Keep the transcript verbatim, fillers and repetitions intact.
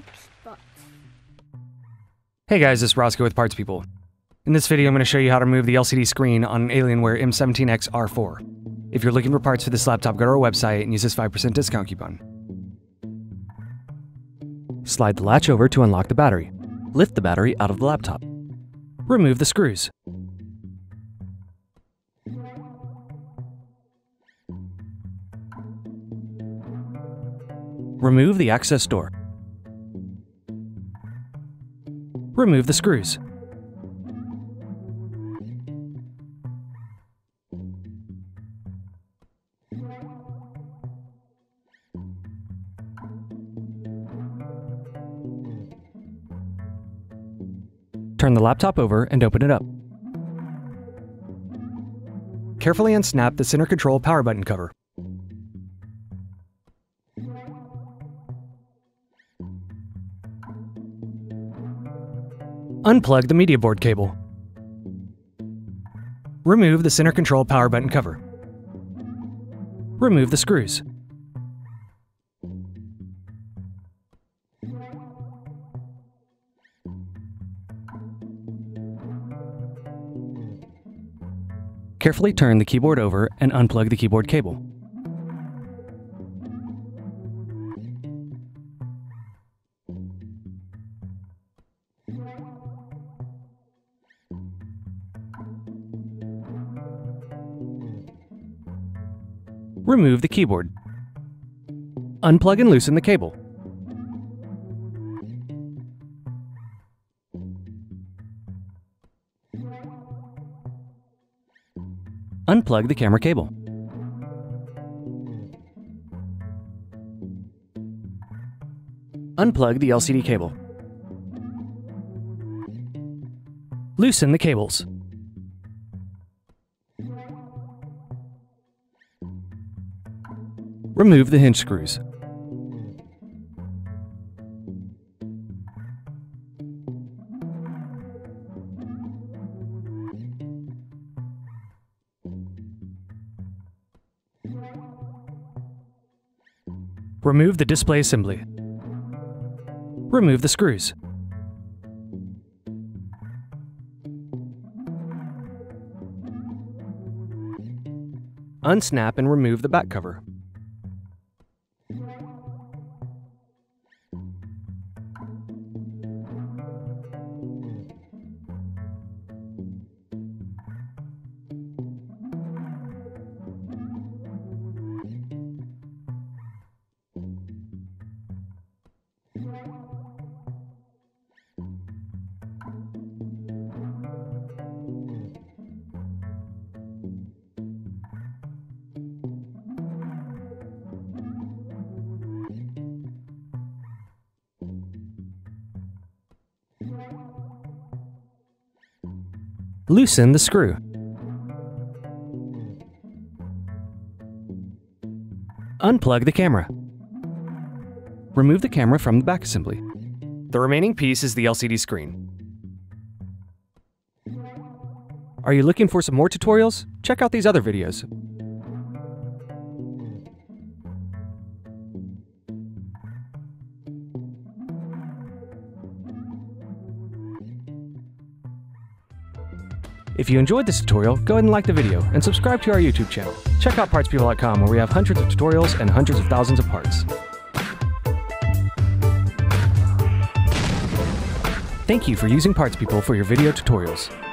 spots. Hey guys, this is Roscoe with Parts People. In this video, I'm going to show you how to remove the L C D screen on an AlienWare M seventeen X R four. If you're looking for parts for this laptop, go to our website and use this five percent discount coupon. Slide the latch over to unlock the battery. Lift the battery out of the laptop. Remove the screws. Remove the access door. Remove the screws. Turn the laptop over and open it up. Carefully unsnap the center control power button cover. Unplug the media board cable. Remove the center control power button cover. Remove the screws. Carefully turn the keyboard over and unplug the keyboard cable. Remove the keyboard. Unplug and loosen the cable. Unplug the camera cable. Unplug the L C D cable. Loosen the cables. Remove the hinge screws. Remove the display assembly. Remove the screws. Unsnap and remove the back cover. Loosen the screw. Unplug the camera. Remove the camera from the back assembly. The remaining piece is the L C D screen. Are you looking for some more tutorials? Check out these other videos. If you enjoyed this tutorial, go ahead and like the video and subscribe to our YouTube channel. Check out parts people dot com where we have hundreds of tutorials and hundreds of thousands of parts. Thank you for using Parts People for your video tutorials.